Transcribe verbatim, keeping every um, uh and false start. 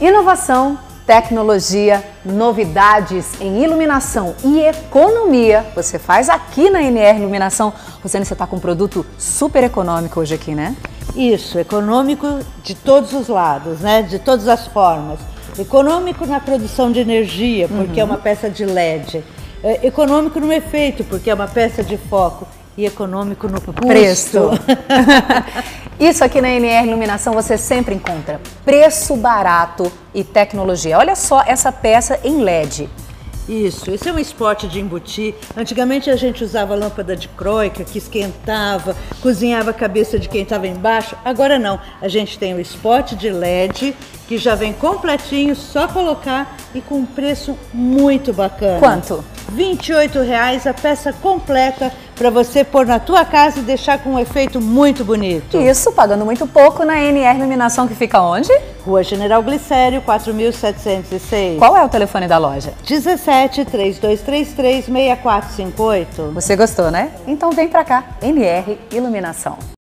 Inovação, tecnologia, novidades em iluminação e economia, você faz aqui na N R Iluminação. Rosiane, você está com um produto super econômico hoje aqui, né? Isso, econômico de todos os lados, né? De todas as formas. Econômico na produção de energia, porque uhum. é uma peça de L E D. É, econômico no efeito, porque é uma peça de foco. E econômico no custo. Preço. Isso aqui na N R Iluminação você sempre encontra preço barato e tecnologia. Olha só essa peça em L E D. Isso, esse é um spot de embutir. Antigamente a gente usava lâmpada de croica que esquentava, cozinhava a cabeça de quem estava embaixo. Agora não, a gente tem o spot de L E D que já vem completinho, só colocar e com um preço muito bacana. Quanto? vinte e oito reais a peça completa para você pôr na tua casa e deixar com um efeito muito bonito. Isso, pagando muito pouco na N R Iluminação, que fica onde? Rua General Glicério, quatro mil setecentos e seis. Qual é o telefone da loja? dezessete, trinta e dois trinta e três, sessenta e quatro cinquenta e oito. Você gostou, né? Então vem pra cá, N R Iluminação.